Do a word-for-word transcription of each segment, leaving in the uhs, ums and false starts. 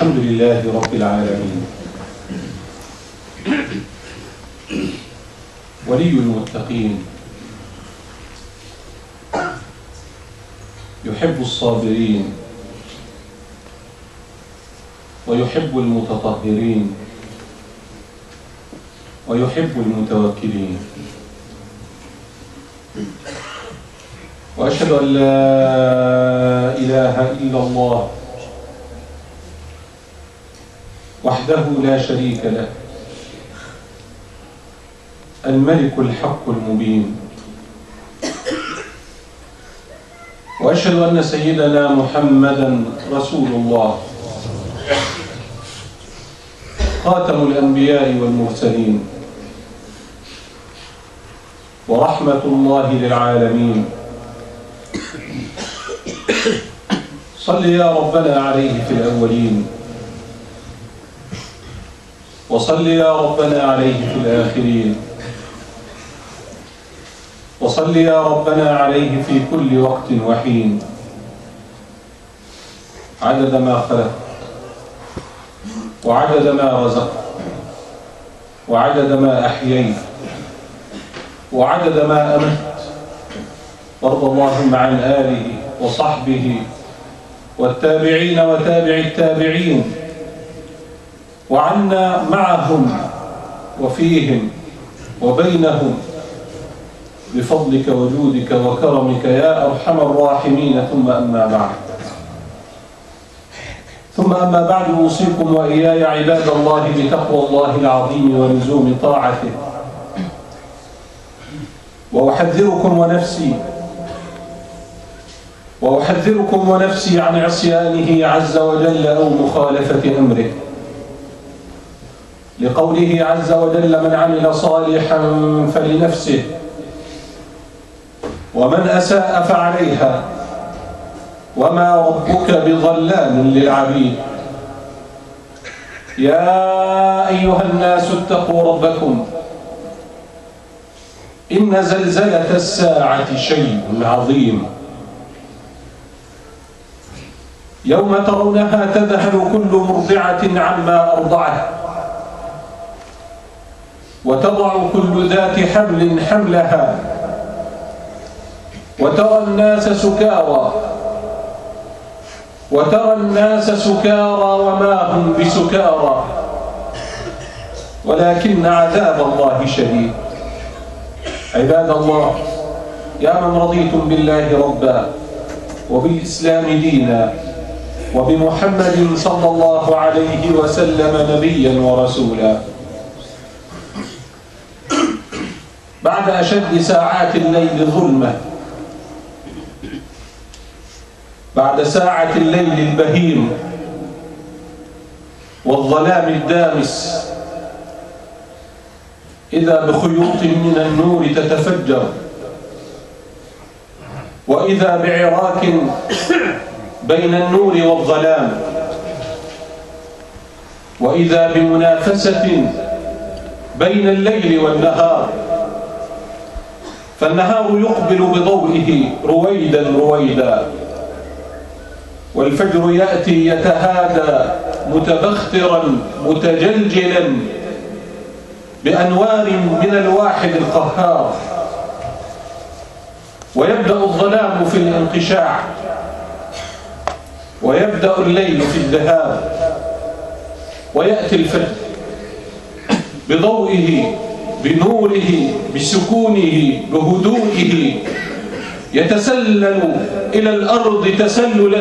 الحمد لله رب العالمين، ولي المتقين، يحب الصابرين ويحب المتطهرين ويحب المتوكلين. وأشهد أن لا إله إلا الله وحده لا شريك له، الملك الحق المبين. وأشهد أن سيدنا محمدًا رسول الله، خاتم الأنبياء والمرسلين، ورحمة الله للعالمين. صل يا ربنا عليه في الأولين، وصل يا ربنا عليه في الآخرين، وصل يا ربنا عليه في كل وقت وحين، عدد ما خلق، وعدد ما رزق، وعدد ما أحييت، وعدد ما أمت. وارض اللهم عن آله وصحبه والتابعين وتابع التابعين، وعنا معهم وفيهم وبينهم بفضلك وجودك وكرمك يا أرحم الراحمين. ثم أما بعد ثم أما بعد أوصيكم وإياي عباد الله بتقوى الله العظيم ولزوم طاعته، وأحذركم ونفسي وأحذركم ونفسي عن عصيانه عز وجل أو مخالفة أمره، لقوله عز وجل: من عمل صالحا فلنفسه ومن أساء فعليها وما ربك بظلام للعبيد. يا أيها الناس اتقوا ربكم، إن زلزلة الساعة شيء عظيم، يوم ترونها تذهل كل مرضعة عما أرضعت، وتضع كل ذات حمل حملها، وترى الناس سكارى وترى الناس سكارى وما هم بسكارى ولكن عذاب الله شديد. عباد الله، يا من رضيتم بالله ربا وبالإسلام دينا وبمحمد صلى الله عليه وسلم نبيا ورسولا، بعد أشد ساعات الليل ظلمة، بعد ساعة الليل البهيم والظلام الدامس، إذا بخيوط من النور تتفجر، وإذا بعراك بين النور والظلام، وإذا بمنافسة بين الليل والنهار، فالنهار يقبل بضوئه رويدا رويدا، والفجر يأتي يتهادى متبخترا متجلجلا بأنوار من الواحد القهار، ويبدأ الظلام في الانقشاع، ويبدأ الليل في الذهاب، ويأتي الفجر بضوئه بنوره بسكونه بهدوئه، يتسلل إلى الأرض تسللا،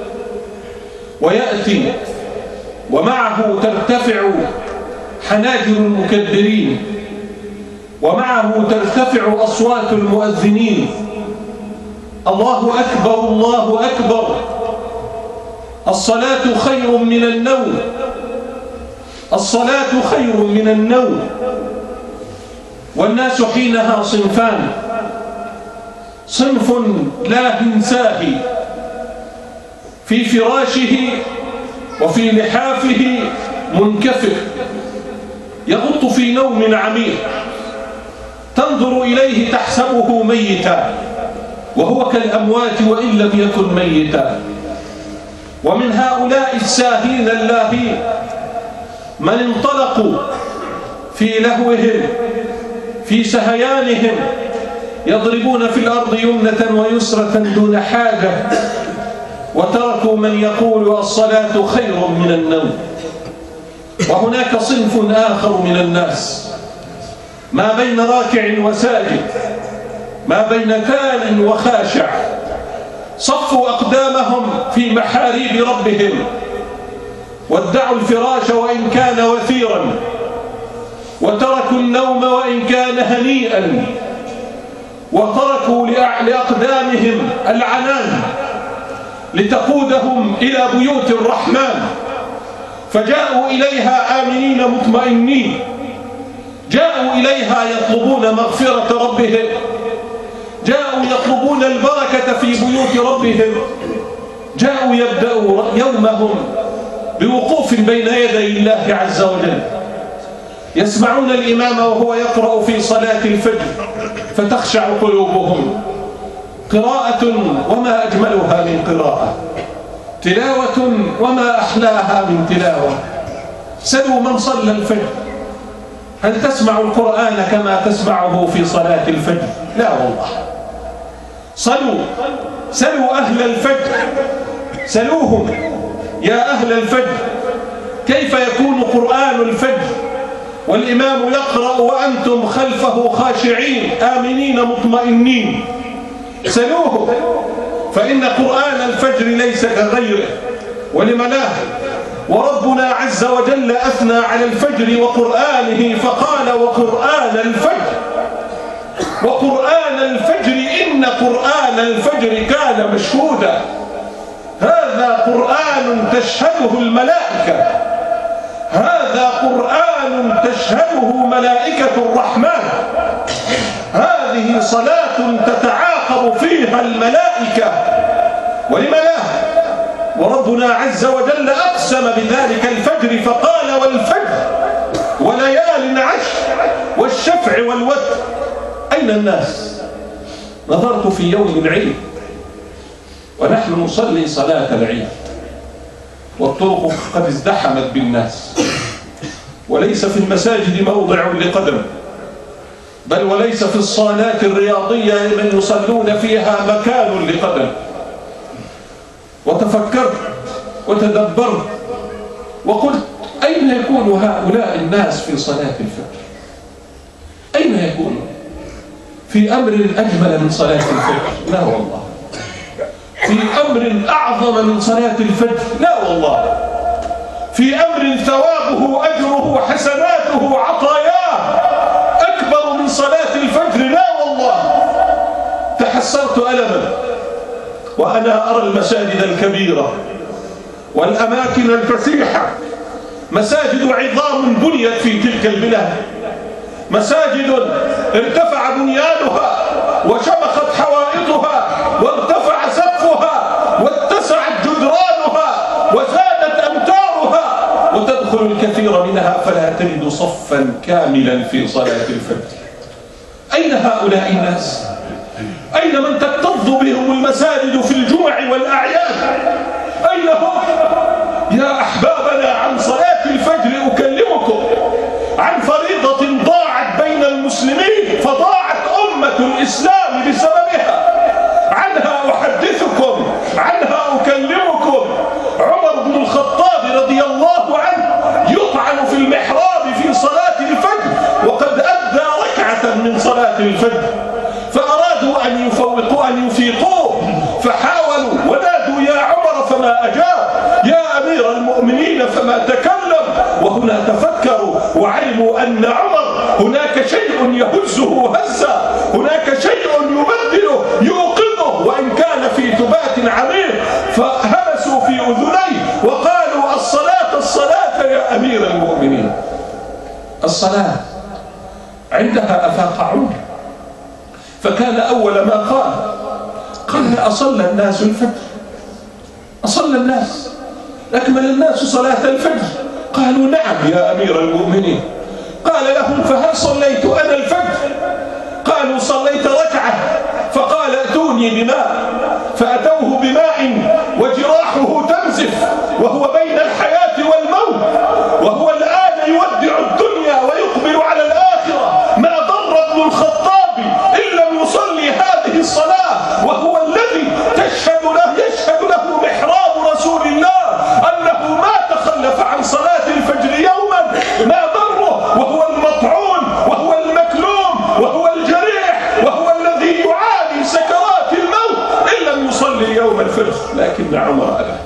ويأتي ومعه ترتفع حناجر المكبرين، ومعه ترتفع أصوات المؤذنين: الله أكبر الله أكبر، الصلاة خير من النوم، الصلاة خير من النوم. والناس حينها صنفان: صنف لا هنساه في فراشه وفي لحافه منكفر، يغط في نوم عميق، تنظر إليه تحسبه ميتا وهو كالأموات وإن لم يكن ميتا. ومن هؤلاء الساهين اللاهين من انطلقوا في لهوهم في سهيانهم يضربون في الأرض يمنة ويسرة دون حاجة، وتركوا من يقول الصلاة خير من النوم. وهناك صنف آخر من الناس ما بين راكع وساجد، ما بين تال وخاشع، صفوا أقدامهم في محاريب ربهم، وادعوا الفراش وإن كان وثيرا، وتركوا النوم وإن كان هنيئا، وتركوا لأقدامهم العنان لتقودهم إلى بيوت الرحمن، فجاءوا إليها آمنين مطمئنين، جاءوا إليها يطلبون مغفرة ربهم، جاءوا يطلبون البركة في بيوت ربهم، جاءوا يبدأوا يومهم بوقوف بين يدي الله عز وجل، يسمعون الإمام وهو يقرأ في صلاة الفجر فتخشع قلوبهم، قراءة وما أجملها من قراءة، تلاوة وما أحلاها من تلاوة. سلوا من صلى الفجر، هل تسمع القرآن كما تسمعه في صلاة الفجر؟ لا والله. صلوا، سلوا أهل الفجر، سلوهم يا أهل الفجر كيف يكون قرآن الفجر والإمام يقرأ وأنتم خلفه خاشعين آمنين مطمئنين؟ سلوه، فإن قرآن الفجر ليس كغيره. ولمناه وربنا عز وجل أثنى على الفجر وقرآنه فقال وقرآن الفجر، وقرآن الفجر إن قرآن الفجر كان مشهودا. هذا قرآن تشهده الملائكة، هذا قرآن تشهده ملائكة الرحمن، هذه صلاة تتعاقب فيها الملائكة. ولمناه وربنا عز وجل أقسم بذلك الفجر فقال والفجر وليال عشر والشفع والوتر. أين الناس؟ نظرت في يوم العيد ونحن نصلي صلاة العيد والطرق قد ازدحمت بالناس، وليس في المساجد موضع لقدم، بل وليس في الصالات الرياضية من يصلون فيها مكان لقدم. وتفكرت وتدبرت وقلت أين يكون هؤلاء الناس في صلاة الفجر؟ أين يكون في أمر أجمل من صلاة الفجر؟ لا والله. في أمر أعظم من صلاة الفجر؟ لا والله. في أمر ثوابه أجره حسناته عطاياه أكبر من صلاة الفجر؟ لا والله. تحسرت ألما وأنا أرى المساجد الكبيرة والأماكن الفسيحة، مساجد عظام بنيت في تلك البلاد، مساجد ارتفع بنيانها وشمخت حوائطها وارتفع سقفها واتسعت جدرانها وزادت أمتارها، وتدخل الكثير منها فلا تجد صفا كاملا في صلاة الفجر. أين هؤلاء الناس؟ أين من تكتظ بهم المساجد في الجمع والأعياد؟ أين هم؟ يا أحبابنا عن صلاة الفجر أكلمكم عن فريضة ضاعت بين المسلمين فضاعت أمة الإسلام بسببها. عنها أحدثكم، عنها أكلمكم. عمر بن الخطاب رضي الله عنه يطعن في المحراب في صلاة الفجر وقد أدى ركعة من صلاة الفجر، فأرادوا أن يفوقوا أن يفيقوه فحاولوا ونادوا يا عمر فما أجاب، يا أمير المؤمنين فما تكلم. وهنا تفكروا وعلموا أن عمر هناك شيء يهزه هزا، هناك شيء يبدله يوقظه وإن كان في تبات عميق، فهمسوا في أذنيه وقالوا الصلاة الصلاة يا أمير المؤمنين. الصلاة عندها أفاق عمر، فكان أول ما قال قال أصلى الناس الفجر، أصلى الناس، أكمل الناس صلاة الفجر؟ قالوا نعم يا أمير المؤمنين. قال لهم فهل صليت أنا الفجر؟ قالوا صليت ركعة. فقال ائتوني بماء فأتوه بماء وجراحه تنزف وهو بين الحياة والموت، وهو الآن يودع الدنيا ويقبل على الآخرة. ما ضر ابن الخطاب إن لم يصلي هذه الصلاة، وهو الذي تشهد له يشهد له محراب رسول الله أنه ما تخلف عن صلاة الفجر يوما. ما ضره وهو المطعون وهو المكلوم وهو الجريح وهو الذي يعاني سكرات الموت إن لم يصلي يوم الفجر. لكن عمر أبى.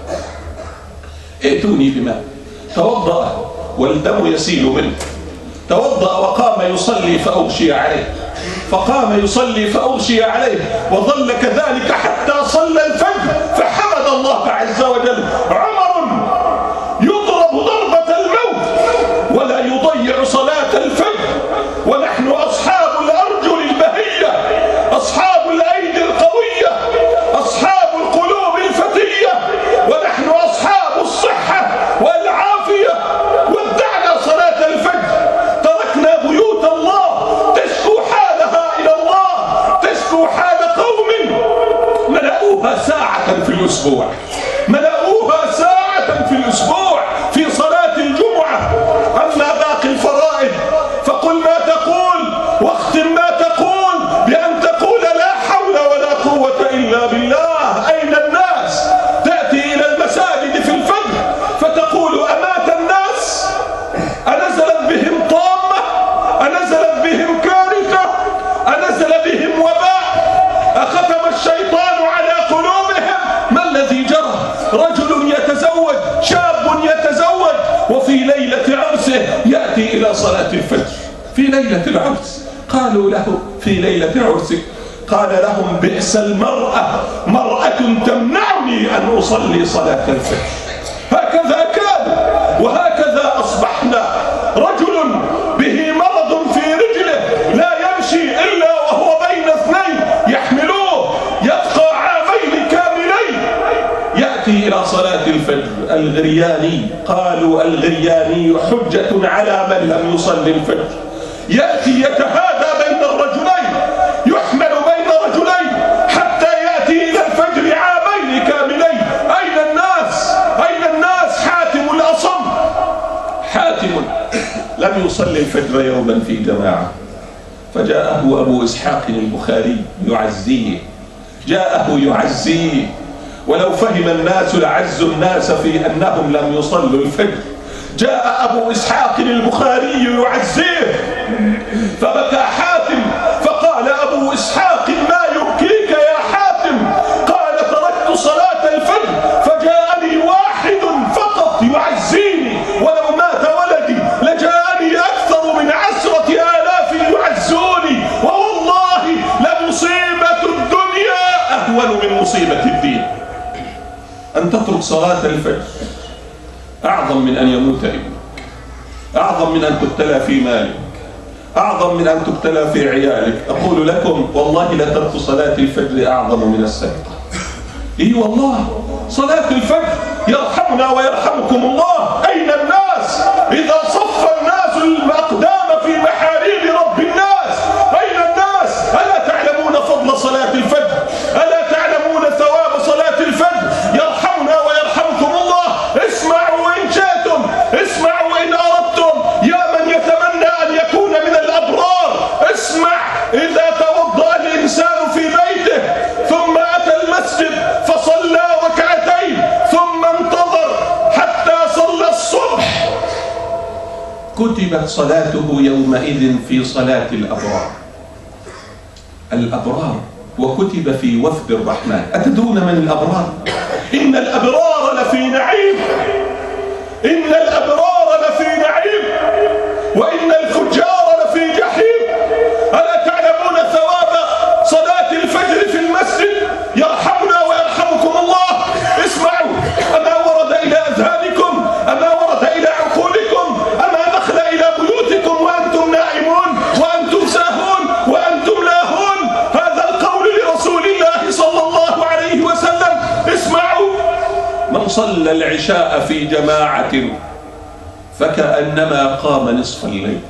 ائتوني بماء. توضأ والدم يسيل منه، توضأ وقام يصلي فأغشي عليه، فقام يصلي فأغشي عليه وظل كذلك حتى صلى الفجر فحمد الله عز وجل. عمر يضرب ضربة الموت ولا يضيع صلاة الفجر، ونحن أصحاب الأرجل البهية، أصحاب الأيدي القوية، أصحاب القلوب الفتية، ونحن أصحاب الصحة والعافية. ودعنا صلاة الفجر، تركنا بيوت الله تشكو حالها إلى الله، تشكو حال قوم ملأوها ساعة في الأسبوع، ملأوها ساعة في الأسبوع في صلاة الجمعة. أما باقي الفرائض فقل ما تقول واختم ما تقول بأن تقول لا حول ولا قوة إلا بالله. أين الناس؟ تأتي إلى المساجد في الفجر فتقول أمات الناس؟ أنزلت بهم طامة؟ أنزلت بهم كارثة؟ أنزل بهم وباء؟ أختم الشيطان على قلوبهم؟ ما الذي جرى؟ رجل يتزوج، شاب يتزوج، وفي ليلة عرسه يأتي إلى صلاة الفجر. في ليلة العرس قالوا له في ليلة عرسك، قال لهم بئس المرأة، مرأة تمنعني أن أصلي صلاة الفجر. هكذا كان وهكذا أصبحنا. رجل به مرض في رجله لا يمشي إلا وهو بين اثنين يحملوه، يبقى عامين كاملين، يأتي إلى صلاة الفجر. الغرياني، قالوا الغرياني حجة على من لم يصلي الفجر. يأتي يتهادى بين الرجلين، يحمل بين رجلين حتى يأتي إلى الفجر عامين كاملين. أين الناس؟ أين الناس؟ حاتم الأصم، حاتم لم يصلي الفجر يوما في جماعة، فجاءه أبو إسحاق البخاري يعزيه، جاءه يعزيه. ولو فهم الناس لعزوا الناس في أنهم لم يصلوا الفجر. جاء أبو إسحاق البخاري يعزيه فبكى حاتم، فقال أبو إسحاق ما يبكيك يا حاتم؟ قال تركت صلاة الفجر فجاءني واحد فقط يعزيني، ولو مات ولدي لجاءني أكثر من عشرة آلاف يعزوني، ووالله لمصيبة الدنيا أهون من مصيبة الدين. أن تترك صلاة الفجر أعظم من أن يموت ابنك، أعظم من أن تبتلى في مالك، أعظم من أن تبتلى في عيالك. أقول لكم والله لترك صلاة الفجر أعظم من السرقة. إيه والله صلاة الفجر يرحمنا ويرحمكم الله. أين الناس إذا صف الناس الأقدام في محاريب رب الناس؟ أين الناس؟ ألا تعلمون فضل صلاة الفجر؟ ألا تعلمون ثواب صلاة الفجر؟ يرحمنا ويرحمكم الله. اسمعوا إن شئتم، اسمعوا إن أردتم، يا من يتمنى أن يكون من الأبرار. اسمع، إذا توضأ الإنسان في بيته ثم أتى المسجد فصلى ركعتين ثم انتظر حتى صلى الصبح، كتبت صلاته يومئذ في صلاة الأبرار. الأبرار وكتب في وفد الرحمن. أتدرون من الأبرار؟ إن الأبرار لفي نعيم، إن الأبرار لفي نعيم، وإن الفجار لفي جحيم. ألا تعلمون ثواب صلاة الفجر في المسجد؟ يرحمنا ويرحمكم الله. اسمعوا، أما ورد إلى أذهانكم؟ أما ورد إلى عقولكم؟ أما دخل إلى بيوتكم وأنتم نائمون وأنتم ساهون وأنتم لاهون؟ هذا القول لرسول الله صلى الله عليه وسلم. اسمعوا، من صلى العشاء في جماعة فكأنما قام نصف الليل،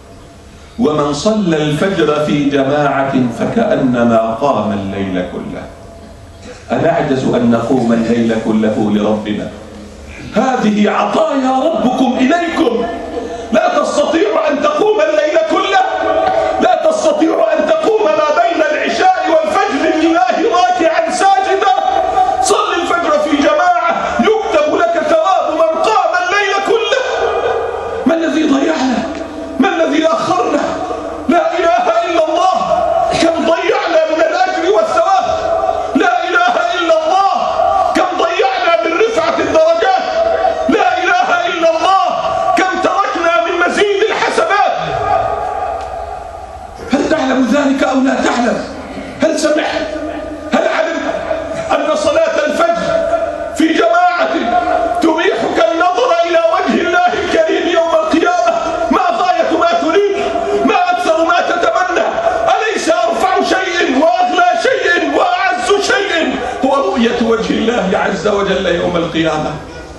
ومن صلى الفجر في جماعة فكأنما قام الليل كله. أنعجز أن نقوم الليل كله لربنا؟ هذه عطايا ربكم إليكم. لا تستطيع أن تقوم الليل كله، لا تستطيع أن تقوم ما بين العشاء والفجر لله راكعا ساجدا. صل الفجر في جماعة يكتب لك ثواب من قام الليل كله. ما الذي ضيعنا؟ ما الذي أخرنا؟ لا إله إلا الله. كم ضيعنا من الأجر والثواب. لا إله إلا الله. كم ضيعنا من رفعة الدرجات. لا إله إلا الله. كم تركنا من مزيد الحسنات. هل تعلم ذلك أو لا تعلم؟ هل سمعت؟ هل علمت أن صلاة الفجر في جماعة تبيحك النظر إلى وجه الله الكريم يوم القيامة؟ ما غاية ما تريد؟ ما أكثر ما تتمنى؟ أليس أرفع شيء وأغلى شيء وأعز شيء هو رؤية وجه الله عز وجل يوم القيامة؟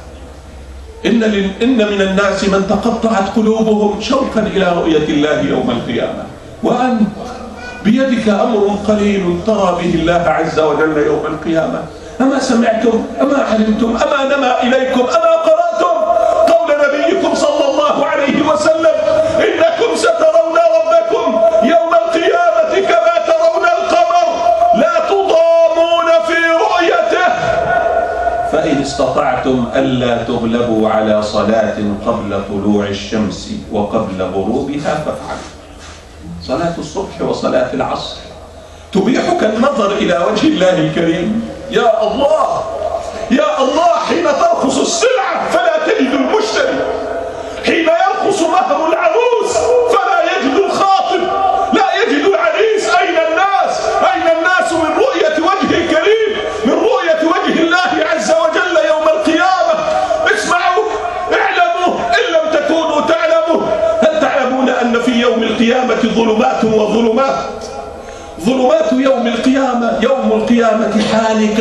إن, إن من الناس من تقطعت قلوبهم شوقا إلى رؤية الله يوم القيامة، وأنت بيدك أمر قليل ترى به الله عز وجل يوم القيامة. أما سمعتم؟ أما علمتم؟ أما نما إليكم؟ أما قرأتم قول نبيكم صلى الله عليه وسلم: إنكم سترون ربكم يوم القيامة كما ترون القمر لا تضامون في رؤيته، فإن استطعتم ألا تغلبوا على صلاة قبل طلوع الشمس وقبل غروبها فافعلوا. صلاة الصبح وصلاة العصر تبيحك النظر إلى وجه الله الكريم. يا الله يا الله، حين ترخص السلعة فلا تجد المشتري، حين يرخص مهر العروس فلا يجد الخاطب، لا يجد العريس. أين الناس؟ أين الناس من رؤية وجه الكريم، من رؤية وجه الله عز وجل يوم القيامة؟ اسمعوا، اعلموا إن لم تكونوا تعلموا. هل تعلمون أن في يوم القيامة ظلمات وظلمات؟ ظلمات يوم القيامة، يوم القيامة حالكة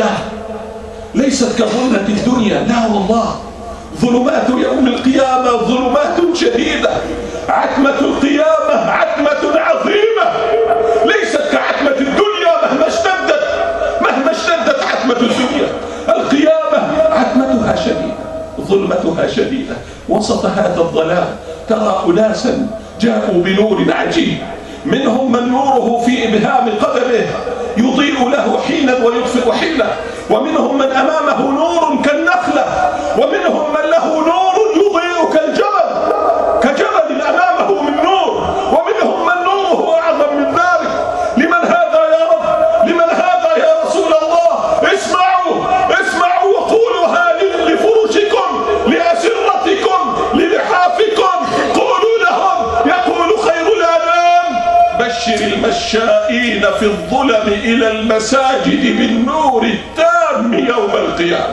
ليست كظلمة الدنيا، لا والله. ظلمات يوم القيامة ظلمات شديدة. عتمة القيامة عتمة عظيمة ليست كعتمة الدنيا مهما اشتدت، مهما اشتدت عتمة الدنيا. القيامة عتمتها شديدة، ظلمتها شديدة. وسط هذا الظلام ترى أناسا جاءوا بنور عجيب، منهم من نوره في إبهام قدمه يضيء له حينا ويطفئ حينا، ومنهم من أمامه نور كالنخلة، ومنهم من له نور يضيء كالجبل، كجبل أمامه من نور، ومنهم من نوره أعظم من ذلك. لمن هذا يا رب؟ لمن هذا يا رسول الله؟ اسمعوا اسمعوا وقولوا لفروشكم، لأسرتكم، للحافكم، قولوا لهم يقول خير الأنام: بشر المشائين في الظلم إلى المساجد بالنور التام يوم القيامة.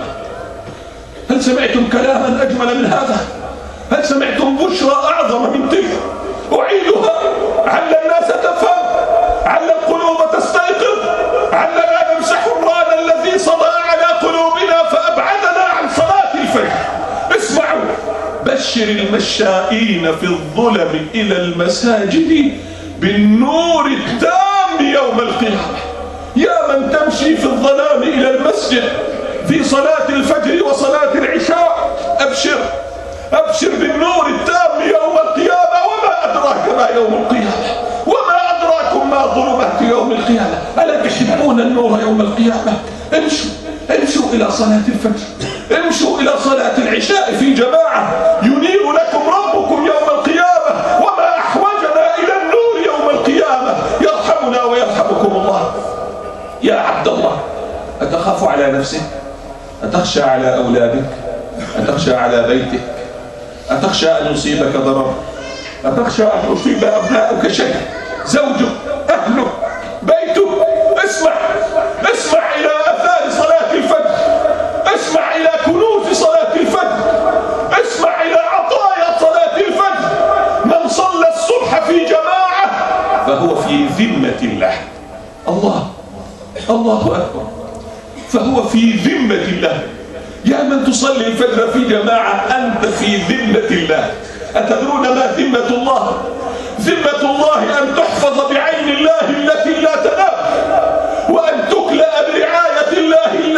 هل سمعتم كلاما أجمل من هذا؟ هل سمعتم بشرى أعظم من تلك؟ أعيدها عل الناس تفهم، عل القلوب تستيقظ، علنا نمسح الران الذي صدى على قلوبنا فأبعدنا عن صلاة الفجر. اسمعوا: بشر المشائين في الظلم إلى المساجد بالنور التام يوم القيامة. يا من تمشي في الظلام إلى المسجد في صلاة الفجر وصلاة العشاء، أبشر أبشر بالنور التام يوم القيامة. وما أدراك ما يوم القيامة، وما أدراكم ما ظلمات يوم القيامة. ألا تحبون النور يوم القيامة؟ امشوا امشوا إلى صلاة الفجر، امشوا إلى صلاة العشاء في جماعة ينير لكم ربكم يوم القيامة. وما أحوجنا إلى النور يوم القيامة. يرحمنا ويرحمكم الله. يا عبد الله، أتخاف على نفسك؟ أتخشى على أولادك؟ أتخشى على بيتك؟ أتخشى أن يصيبك ضرر؟ أتخشى أن يصيب أبنائك شيء؟ زوجك، أهلك، بيتك؟ اسمع اسمع إلى آثار صلاة الفجر، اسمع إلى كنوز صلاة الفجر، اسمع إلى عطايا صلاة الفجر. من صلى الصبح في جماعة فهو في ذمة الله. الله الله أكبر، فهو في ذمة الله. يا من تصلي الفجر في جماعة أنت في ذمة الله. أتدرون ما ذمة الله؟ ذمة الله أن تحفظ بعين الله التي لا تنام، وأن تكلأ برعاية الله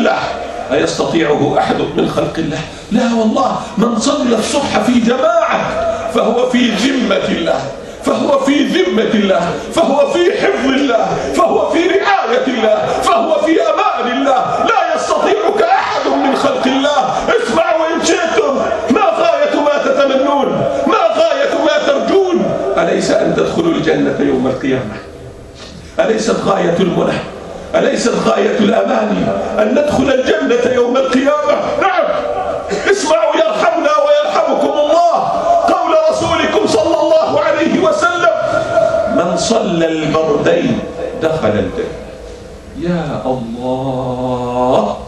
الله أيستطيعه أحد من خلق الله؟ لا والله. من صلى الصبح في جماعة فهو في ذمة الله، فهو في ذمة الله، فهو في حفظ الله، فهو في رعاية الله، فهو في أمان الله. لا يستطيعك أحد من خلق الله. اسمعوا إن شئتم، ما غاية ما تتمنون؟ ما غاية ما ترجون؟ أليس أن تدخلوا الجنة يوم القيامة؟ أليست غاية المنى؟ أليست غاية الأماني أن ندخل الجنة يوم القيامة؟ نعم. اسمعوا يرحمنا ويرحمكم الله قول رسولكم صلى الله عليه وسلم: من صلى البردين دخل الجنة. يا الله،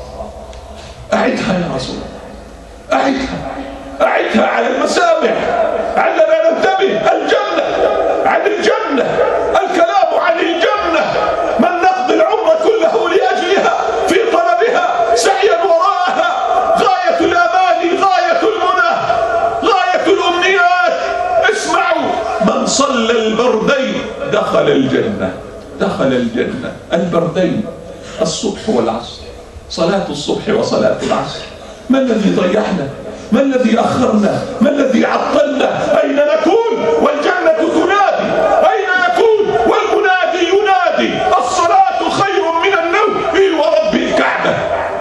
أعدها يا رسول الله، أعدها أعدها على المسامع، علنا ننتبه. الجنة، عن الجنة، الكلام عن الجنة، من نقضي العمر كله لأجلها في طلبها سعيا وراءها. غاية الأماني، غاية المنى، غاية الأمنيات. اسمعوا: من صلى البردين دخل الجنة، دخل الجنة. البردين الصبح والعصر، صلاة الصبح وصلاة العصر. ما الذي ضيعنا؟ ما الذي أخرنا؟ ما الذي عطلنا؟ أين نكون والجنة تنادي؟ أين نكون والمنادي ينادي؟ الصلاة خير من النوم. إي ورب الكعبة،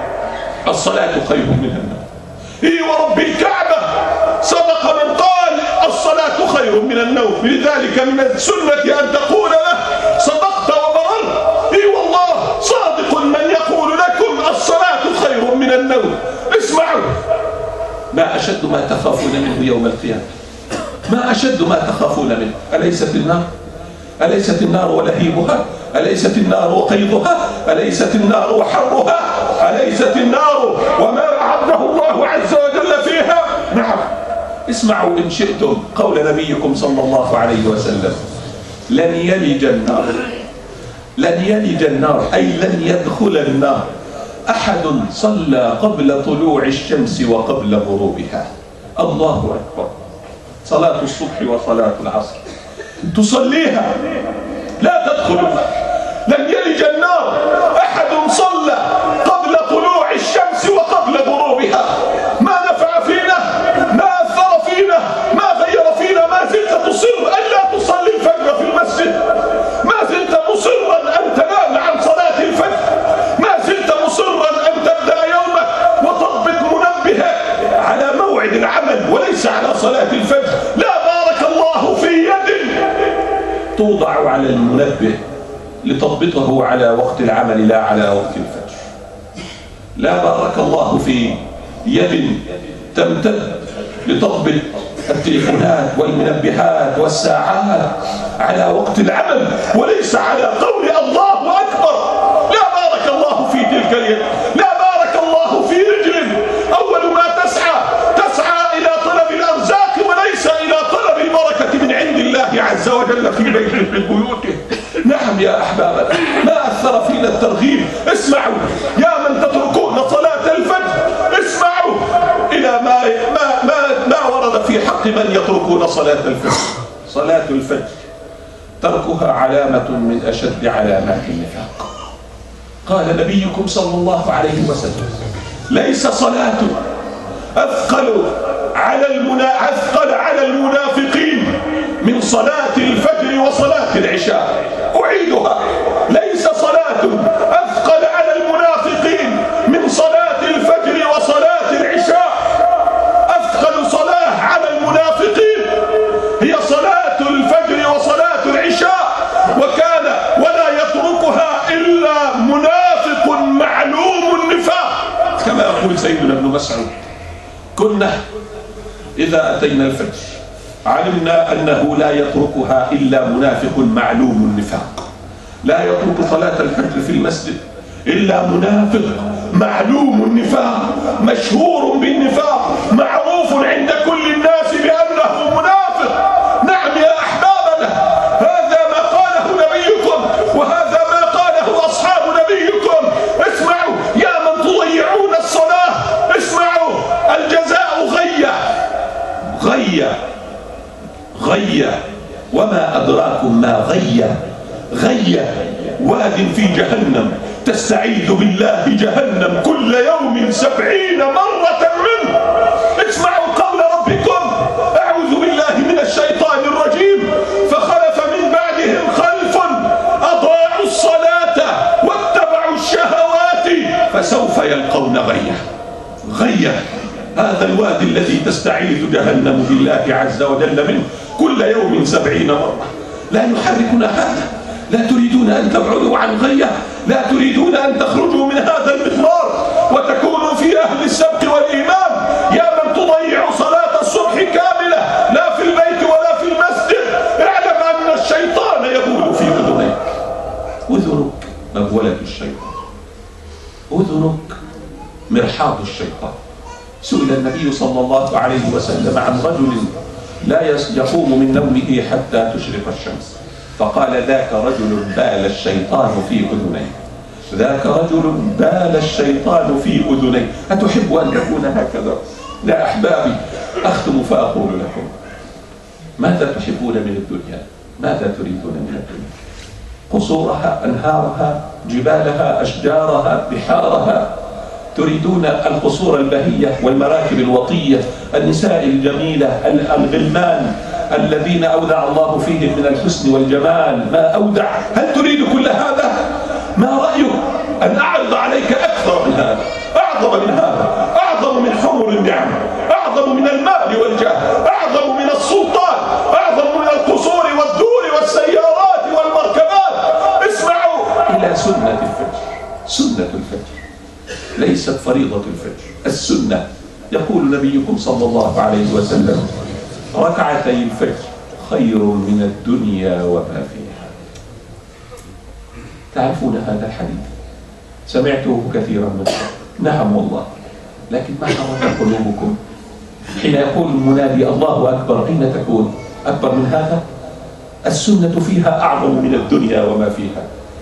الصلاة خير من النوم. إي ورب الكعبة، صدق من قال الصلاة خير من النوم. لذلك من السنة أن تقول له: صدقت وبررت. إي والله صادق من يقول لكم الصلاة خير من النوم. اسمعوا: ما أشد ما تخافون منه يوم القيامة، ما أشد ما تخافون منه. أليست النار؟ أليست النار ولهيبها؟ أليست النار وقيضها؟ أليست النار وحرها؟ أليست النار وما أعده الله عز وجل فيها؟ نعم. اسمعوا إن شئتم قول نبيكم صلى الله عليه وسلم: لن يلج النار، لن يلج النار أي لن يدخل النار أحد صلى قبل طلوع الشمس وقبل غروبها. الله أكبر. صلاة الصبح وصلاة العصر تصليها لا تدخل النار. لن يلج النار أحد صلى قبل طلوع الشمس وقبل غروبها. ما نفع فينا؟ ما أثر فينا؟ ما غير فينا؟ ما زلت تصر أن لا تصلي الفجر في المسجد؟ ما زلت مصرا أن تنام عن صلاة الفجر؟ ما زلت مصرا أن تبدأ يومك وتضبط منبهك على موعد العمل وليس على صلاة الفجر؟ لا بارك الله في يد توضع على المنبه لتضبطه على وقت العمل لا على وقت الفجر. لا بارك الله في يد تمتد لتضبط التليفونات والمنبهات والساعات على وقت العمل وليس على قول الله أكبر. لا بارك الله في تلك اليد. لا بارك الله في رجل أول ما تسعى تسعى إلى طلب الأرزاق وليس إلى طلب البركة من عند الله عز وجل في بيته من بيوته. نعم يا أحبابنا، ما أثر فينا الترغيب. اسمعوا يا من تتركون صلاة الفجر، اسمعوا إلى ما ما ما, ما ورد في حق من يتركون صلاة الفجر. صلاة الفجر تركها علامة من أشد علامات النفاق. قال نبيكم صلى الله عليه وسلم: ليس صلاة أثقل على المنا... أثقل على المنافقين من صلاة الفجر وصلاة العشاء. أعيدها: ليس صلاة أثقل على المنافقين من صلاة الفجر وصلاة العشاء. أثقل صلاة على المنافقين هي صلاة الفجر وصلاة العشاء، وكان ولا يتركها إلا منافق معلوم النفاق، كما يقول سيدنا ابن مسعود: كنا إذا أتينا الفجر علمنا أنه لا يتركها إلا منافق معلوم النفاق. لا يترك صلاة الفجر في المسجد إلا منافق معلوم النفاق، مشهور بالنفاق، معروف عند كل الناس بأنه منافق. نعم يا أحبابنا، هذا ما قاله نبيكم وهذا ما قاله أصحاب نبيكم. اسمعوا يا من تضيعون الصلاة، اسمعوا: الجزاء غية غية غية. وما أدراكم ما غية؟ غية واد في جهنم تستعيذ بالله جهنم كل يوم سبعين مرة منه. اسمعوا قول ربكم: أعوذ بالله من الشيطان الرجيم فخلف من بعدهم خلف أضاعوا الصلاة واتبعوا الشهوات فسوف يلقون غيا. غيا هذا الوادي الذي تستعيذ جهنم بالله عز وجل منه كل يوم سبعين مرة. لا يحركنا هذا، لا تريدون أن تبعدوا عن غية، لا تريدون أن تخرجوا من هذا المضمار وتكونوا في أهل السبت والإيمان. يا من تضيع صلاة الصبح كاملة لا في البيت ولا في المسجد، اعلم أن الشيطان يبول في أذنيك. أذنك مبولة الشيطان، أذنك مرحاض الشيطان. سئل النبي صلى الله عليه وسلم عن رجل لا يقوم من نومه حتى تشرق الشمس، فقال: ذاك رجل بال الشيطان في أذنيه، ذاك رجل بال الشيطان في أذنيه. أتحب أن تكون هكذا؟ يا أحبابي، أختم فأقول لكم: ماذا تحبون من الدنيا؟ ماذا تريدون من الدنيا؟ قصورها، أنهارها، جبالها، أشجارها، بحارها. تريدون القصور البهية والمراكب الوطية، النساء الجميلة، الغلمان الذين أودع الله فيهم من الحسن والجمال ما أودع. هل تريد كل هذا؟ ما رأيك أن أعرض عليك أكثر من هذا، أعظم من هذا، أعظم من حمر النعم، أعظم من المال والجاه، أعظم من السلطان، أعظم من القصور والدور والسيارات والمركبات. اسمعوا إلى سنة الفجر. سنة الفجر ليست فريضة الفجر، السنة. يقول نبيكم صلى الله عليه وسلم: ركعتي الفجر خير من الدنيا وما فيها. تعرفون هذا الحديث، سمعته كثيرا من قبل. نعم والله، لكن ما حرك قلوبكم حين يقول المنادي: الله أكبر، أين تكون؟ أكبر من هذا؟ السنة فيها أعظم من الدنيا وما فيها.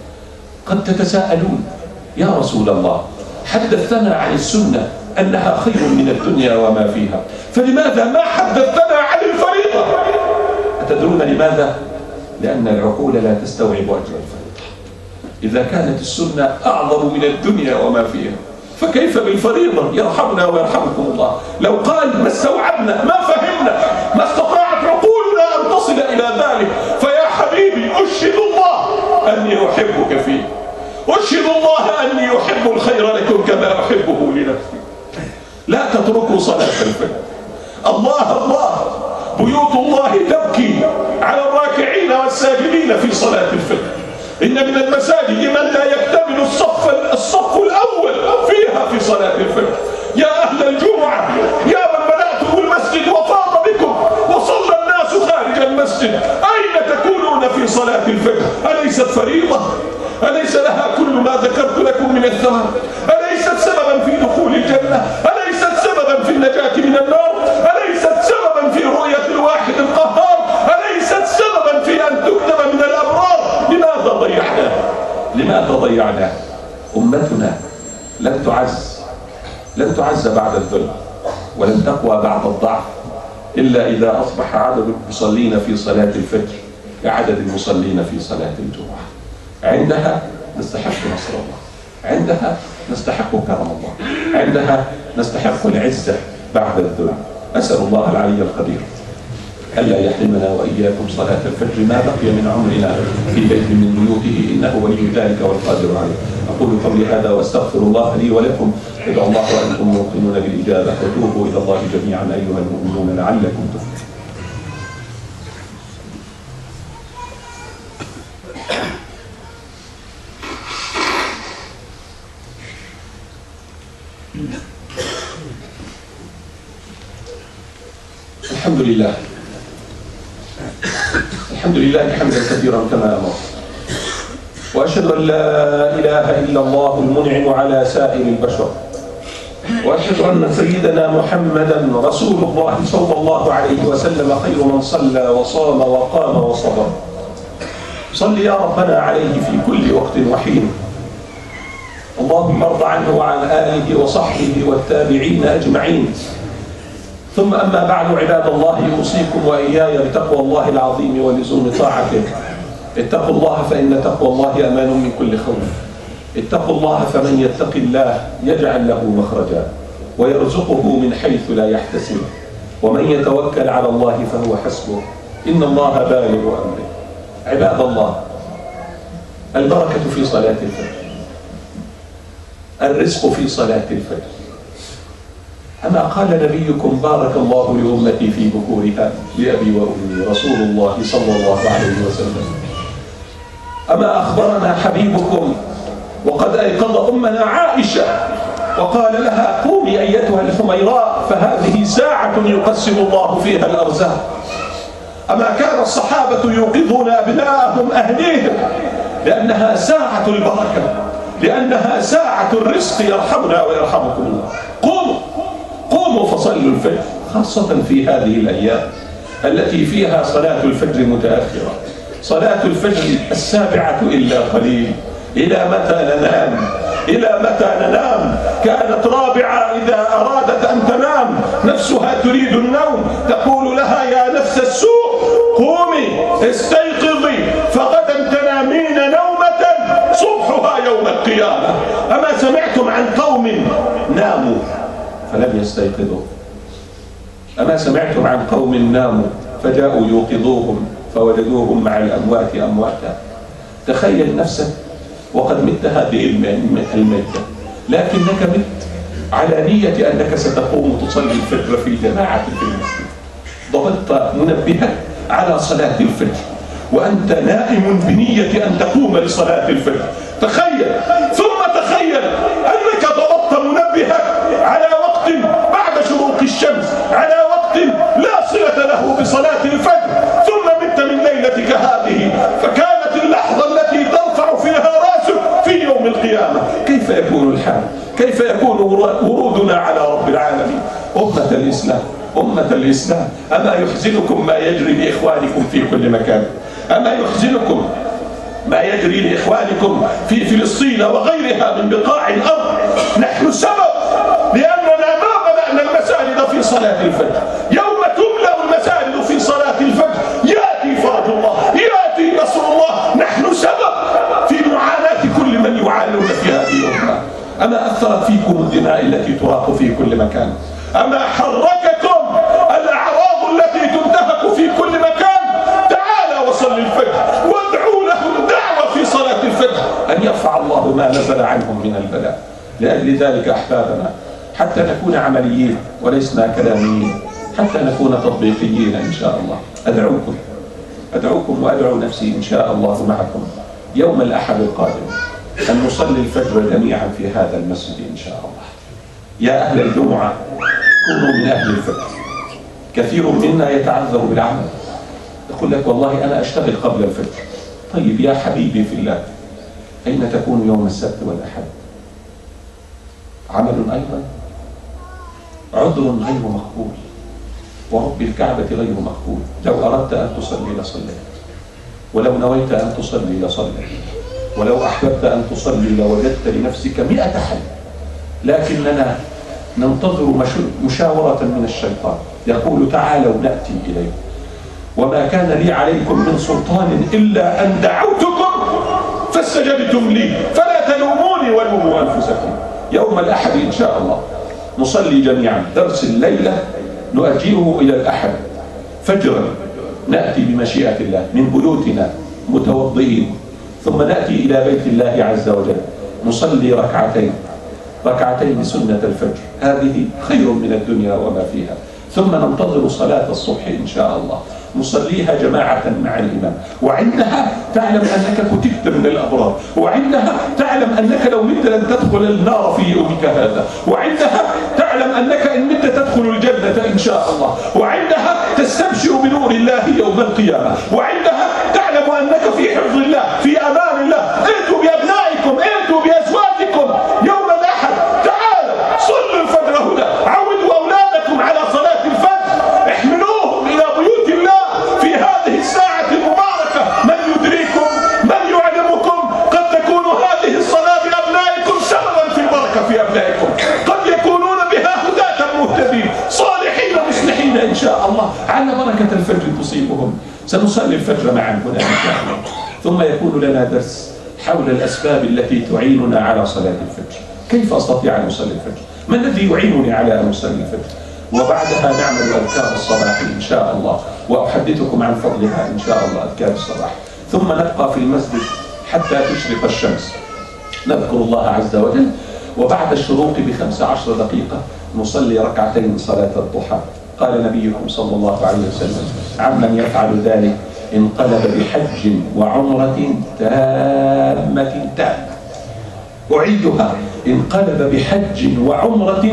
قد تتساءلون: يا رسول الله، حدثنا عن السنة أنها خير من الدنيا وما فيها، فلماذا ما حدثنا عن الفريضة؟ أتدرون لماذا؟ لأن العقول لا تستوعب أجر الفريضة. إذا كانت السنة أعظم من الدنيا وما فيها، فكيف بالفريضة؟ يرحمنا ويرحمكم الله. لو قال ما استوعبنا، ما فهمنا، ما استطاعت عقولنا أن تصل إلى ذلك. فيا حبيبي، أشهد الله أني أحبك فيه، أشهد الله أني أحب الخير لكم كما أحبه لنفسي. لا تتركوا صلاة الفجر. الله الله، بيوت الله تبكي على الراكعين والساجدين في صلاة الفجر. إن من المساجد من لا يكتمل الصف الصف الأول فيها في صلاة الفجر. يا أهل الجمعة، يا من ملأتم المسجد وفاض بكم وصلى الناس خارج المسجد، أين تكونون في صلاة الفجر؟ أليست فريضة؟ أليس لها كل ما ذكرت لكم من الثواب؟ أليست سببا في دخول الجنة؟ أليست سببا في النجاة من النار؟ أليست سببا في رؤية الواحد القهار؟ أليست سببا في أن تكتب من الأبرار؟ لماذا ضيعناه؟ لماذا ضيعناه؟ أمتنا لن تعز، لن تعز بعد الذل، ولن تقوى بعد الضعف، إلا إذا أصبح عدد المصلين في صلاة الفجر كعدد المصلين في صلاة الجمعة. عندها نستحق نصر الله، عندها نستحق كرم الله، عندها نستحق العزة بعد الذل. أسأل الله العلي القدير ألا يحرمنا وإياكم صلاة الفجر ما بقي من عمرنا في بيت من بيوته، إنه ولي ذلك والقادر عليه. أقول قولي هذا وأستغفر الله لي ولكم. ادعوا الله وأنتم موقنون بالإجابة، وتوبوا إلى الله جميعا أيها المؤمنون لعلكم تفلحون. الحمد لله، الحمد لله حمدا كثيرا كما أمر، وأشهد أن لا إله إلا الله المنعم على سائر البشر، وأشهد أن سيدنا محمدا رسول الله صلى الله عليه وسلم خير من صلى وصام وقام وصبر. صل يا ربنا عليه في كل وقت وحين. اللهم ارض عنه وعن آله وصحبه والتابعين أجمعين. ثم أما بعد، عباد الله، أوصيكم وإياي بتقوى الله العظيم ولزوم طاعته. اتقوا الله، فإن تقوى الله أمان من كل خوف. اتقوا الله فمن يتق الله يجعل له مخرجا ويرزقه من حيث لا يحتسب ومن يتوكل على الله فهو حسبه إن الله بالغ أمره. عباد الله، البركة في صلاة الفجر، الرزق في صلاة الفجر. أما قال نبيكم بارك الله لأمتي في بكورها لأبي وأمي رسول الله صلى الله عليه وسلم. أما أخبرنا حبيبكم وقد أيقظ أمنا عائشة وقال لها قومي أيتها الحميراء فهذه ساعة يقسم الله فيها الأرزاق. أما كان الصحابة يوقظون أبناءهم أهليهم لأنها ساعة البركة، لأنها ساعة الرزق، يرحمنا ويرحمكم الله. قوموا قوموا فصلوا الفجر، خاصة في هذه الأيام التي فيها صلاة الفجر متأخرة. صلاة الفجر السابعة إلا قليل. إلى متى ننام؟ إلى متى ننام؟ كانت رابعة إذا أرادت أن تنام نفسها تريد النوم تقول لها يا نفس السوء قومي استيقظي فغدا تنامين نومة صبحها يوم القيامة. أما سمعتم عن قوم ناموا فلم يستيقظوا؟ أما سمعتم عن قوم ناموا فجاءوا يوقظوهم فوجدوهم مع الأموات أمواتا؟ تخيل نفسك وقد مت هذه الميتة، لكنك مت على نية أنك ستقوم تصلي الفجر في جماعة في المسجد. ضبطت منبهك على صلاة الفجر وأنت نائم بنية أن تقوم لصلاة الفجر. تخيل ثم تخيل أنك ضبطت منبهك على وقت بعد شروق الشمس، على وقت لا صلة له بصلاة الفجر، ثم مت من ليلتك هذه فكانت اللحظة التي ترفع فيها رأسك في يوم القيامة. كيف يكون الحال؟ كيف يكون ورودنا على رب العالمين؟ أمة الإسلام، أمة الإسلام، أما يحزنكم ما يجري لإخوانكم في كل مكان؟ أما يحزنكم ما يجري لإخوانكم في فلسطين وغيرها من بقاع الأرض؟ نحن سبب، لأننا ما بدأنا المساجد في صلاة الفجر. يوم تملأ المساجد في صلاة الفجر يأتي فرج الله، يأتي نصر الله. نحن سبب في معاناة كل من يعانون في هذه الأمة. أما أثرت فيكم الدماء التي تراق في كل مكان؟ أما حركتم الأعراض التي تنتهك في كل مكان؟ تعالى وصل الفجر وادعوا لهم دعوة في صلاة الفجر أن يرفع الله ما نزل عنهم من البلاء. لأجل ذلك أحبابنا، حتى نكون عمليين ولسنا كلاميين، حتى نكون تطبيقيين إن شاء الله، أدعوكم أدعوكم وأدعو نفسي إن شاء الله معكم يوم الأحد القادم أن نصلي الفجر جميعا في هذا المسجد إن شاء الله. يا أهل الجمعة كونوا من أهل الفجر. كثير منا يتعذر بالعمل، يقول لك والله أنا أشتغل قبل الفجر. طيب يا حبيبي في الله، أين تكون يوم السبت والأحد؟ عمل أيضا، عذر غير مقبول، ورب الكعبة غير مقبول. لو أردت أن تصلي لصليت، ولو نويت أن تصلي لصليت، ولو أحببت أن تصلي لوجدت لنفسك مئة حل. لكننا ننتظر مشاورة من الشيطان يقول تعالوا نأتي إليه، وما كان لي عليكم من سلطان إلا أن دعوتكم فاستجبتم لي فلا تلوموني ولوموا أنفسكم. يوم الأحد إن شاء الله نصلي جميعا درس الليلة، نؤجله إلى الأحد فجرا، نأتي بمشيئة الله من بيوتنا متوضئين، ثم نأتي إلى بيت الله عز وجل نصلي ركعتين ركعتين سنة الفجر، هذه خير من الدنيا وما فيها. ثم ننتظر صلاة الصبح إن شاء الله نصليها جماعة مع الإمام، وعندها تعلم أنك كتبت من الأبرار، وعندها تعلم أنك لو مت لن تدخل النار في يومك هذا، وعندها تعلم أنك إن مت تدخل الجنة إن شاء الله، وعندها تستبشر بنور الله يوم القيامة، وعندها تعلم أنك في حفظ الله في أمان الله. ائتوا بأبنائكم، ائتوا بأزواجكم يوم الأحد، تعالوا صلوا الفجر هنا، عودوا أولادكم على صلاة الفجر، احملوهم إلى بيوت الله في هذه الساعة المباركة. من يدريكم، من يعلمكم، قد تكون هذه الصلاة بأبنائكم سببا في البركة في أبنائكم، قد يكونون بها هداة مهتدين صالحين مصلحين إن شاء الله، على بركة الفجر تصيبهم. سنصلي الفجر معا هنا إن شاء الله، ثم يكون لنا درس حول الأسباب التي تعيننا على صلاة الفجر. كيف أستطيع أن أصلي الفجر؟ ما الذي يعينني على أن أصلي الفجر؟ وبعدها نعمل أذكار الصباح إن شاء الله، وأحدثكم عن فضلها إن شاء الله أذكار الصباح. ثم نبقى في المسجد حتى تشرق الشمس، نذكر الله عز وجل، وبعد الشروق بخمس عشر دقيقة نصلي ركعتين صلاة الضحى. قال نبيكم صلى الله عليه وسلم: عمن يفعل ذلك انقلب بحج وعمرة تامة تامة. أعيدها: انقلب بحج وعمرة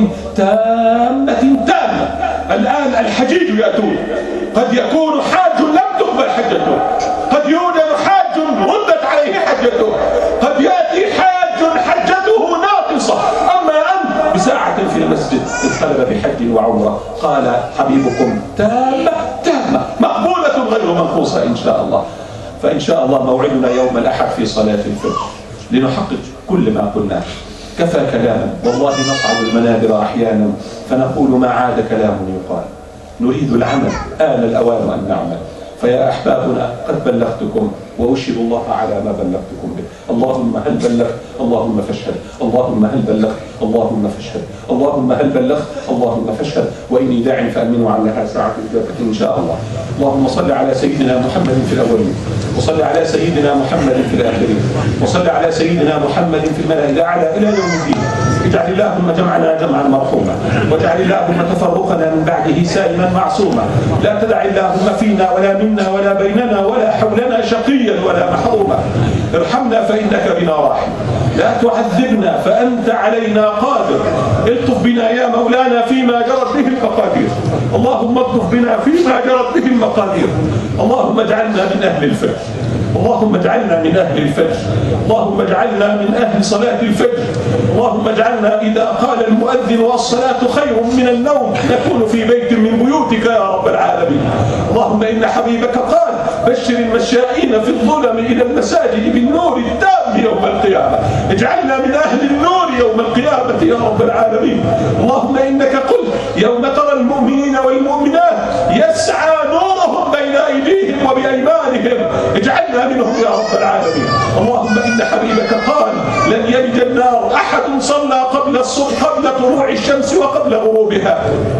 تامة تامة. الآن الحجيج يأتون، قد يكون حاج لم تقبل حجته، قد يوجد حاج ردت عليه حجته، قد يأتي حاج حجته ناقصة، أما أنت بساعة في المسجد انقلب بحج وعمرة. قال حبيبكم: تامة تامة مقبولة غير منقوصة إن شاء الله. فإن شاء الله موعدنا يوم الأحد في صلاة الفجر لنحقق كل ما قلناه. كفى كلاما، والله نصعد المنابر أحيانا فنقول ما عاد كلام يقال، نريد العمل، آن الأوان أن نعمل. فيا أحبابنا قد بلغتكم وأشهد الله على ما بلغتكم به. اللهم هل بلغت؟ اللهم فاشهد. اللهم هل بلغت؟ اللهم فاشهد. اللهم هل بلغت؟ اللهم فاشهد. وإني داع فأمنوا على ساعة الإجابة إن شاء الله. اللهم صل على سيدنا محمد في الأولين، وصل على سيدنا محمد في الآخرين، وصل على سيدنا محمد في الملأ الأعلى إلى يوم الدين. اجعل اللهم جمعنا جمعا مرحوما، واجعل اللهم تفرقنا من بعده سالما معصوما. لا تدع اللهم فينا ولا منا ولا بيننا ولا حولنا شقيا ولا محروما. ارحمنا فإنك بنا راحم، لا تعذبنا فأنت علينا قادر. الطف بنا يا مولانا فيما جرت به المقادير. اللهم الطف بنا فيما جرت به المقادير. اللهم اجعلنا من أهل الفجر، اللهم اجعلنا من أهل الفجر، اللهم اجعلنا من أهل صلاة الفجر. اللهم اجعلنا إذا قال المؤذن والصلاة خير من النوم نكون في بيت من بيوتك يا رب العالمين. اللهم إن حبيبك قال: بشر المشائين في الظلم إلى المساجد بالنور التام يوم القيامة. اجعلنا من أهل النور يوم القيامة يا رب العالمين. اللهم إنك قلت: يوم ترى المؤمنين والمؤمنات يسعى نورهم بين أيديهم وبأيمانهم. اجعلنا منهم يا رب العالمين. اللهم إن حبيبك قال: لن يلج النار أحد صلى قبل الصبح قبل طلوع الشمس وقبل غروبها.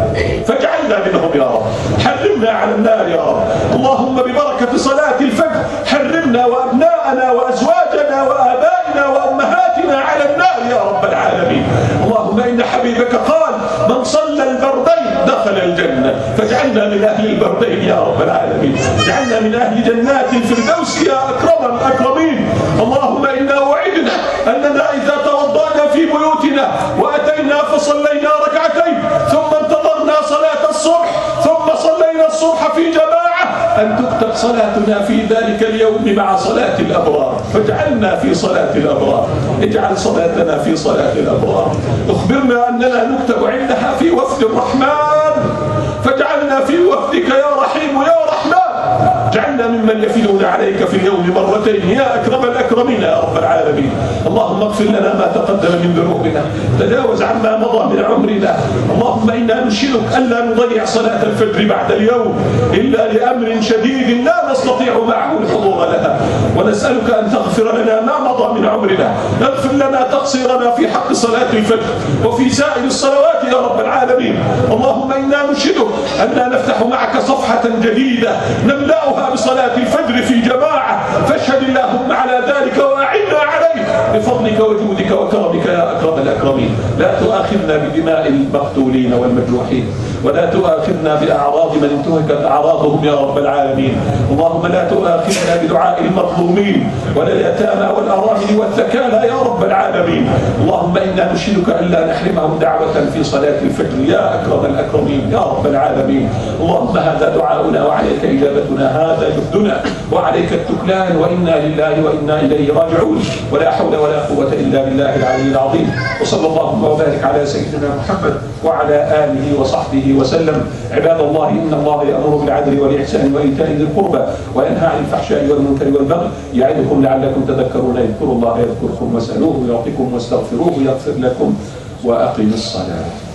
فاجعلنا منهم يا رب. حرمنا على النار يا رب. اللهم ببركة صلاة الفجر حرمنا وأبناءنا وأزواجنا وآبائنا وأمهاتنا على النار يا رب العالمين. اللهم إن حبيبك قال: من صلى البردين دخل الجنة. فاجعلنا من أهل البردين يا رب العالمين. اجعلنا من أهل جنات الفردوس يا أكرم الأكرمين. اللهم إنا وعدنا أننا إذا توضأنا في بيوتنا وأتينا فصلينا ركعتين ثم انتظرنا صلاة الصبح ثم صلينا الصبح في جماعة أن تكتب صلاتنا في ذلك اليوم مع صلاة الأبرار. فاجعلنا في صلاة الأبرار، اجعل صلاتنا في صلاة الأبرار. اخبرنا أننا نكتب عندها في وفد الرحمن، فاجعلنا في وفدك يا رحيم يا رحمن. اجعلنا ممن يفيدون عليك في اليوم مرتين يا أكرم الأكرمين يا رب العالمين. اللهم اغفر لنا ما تقدم من ذنوبنا، تجاوز عما مضى من عمرنا. اللهم إنا نشهدك ألا نضيع صلاة الفجر بعد اليوم إلا لأمر شديد لا نستطيع معه الحضور لها، ونسألك أن تغفر لنا ما مضى من عمرنا. اغفر لنا تقصيرنا في حق صلاة الفجر وفي سائر الصلوات يا رب العالمين. اللهم إنا نشهدك أننا نفتح معك صفحة جديدة نملأها بصلاة الفجر في جماعة، فاشهد اللهم على ذلك وأعنا عليه بفضلك وجودك وكرمك يا أكرم الأكرمين. لا تؤاخذنا بدماء المقتولين والمجروحين، ولا تؤاخذنا بأعراض من انتهكت أعراضهم يا رب العالمين. اللهم لا تؤاخذنا بدعاء المظلومين ولا اليتامى والأرامل والثكالى يا رب العالمين. اللهم إنا نشهدك ألا نحرمهم دعوة في صلاة الفجر يا أكرم الأكرمين يا رب العالمين. اللهم هذا دعاؤنا وعليك إجابتنا، هذا جهدنا وعليك التكلان، وإنا لله وإنا إليه راجعون، ولا حول ولا قوة إلا بالله العلي العظيم. وصلى الله وبارك على سيدنا محمد وعلى آله وصحبه وسلم. عباد الله، إن الله يأمر بالعدل والإحسان وإيتاء ذي القربى وينهى عن الفحشاء والمنكر والبغي يعظكم لعلكم تذكرون. اذكروا الله يذكركم واسألوه يعطيكم واستغفروه يغفر لكم وأقم الصلاة.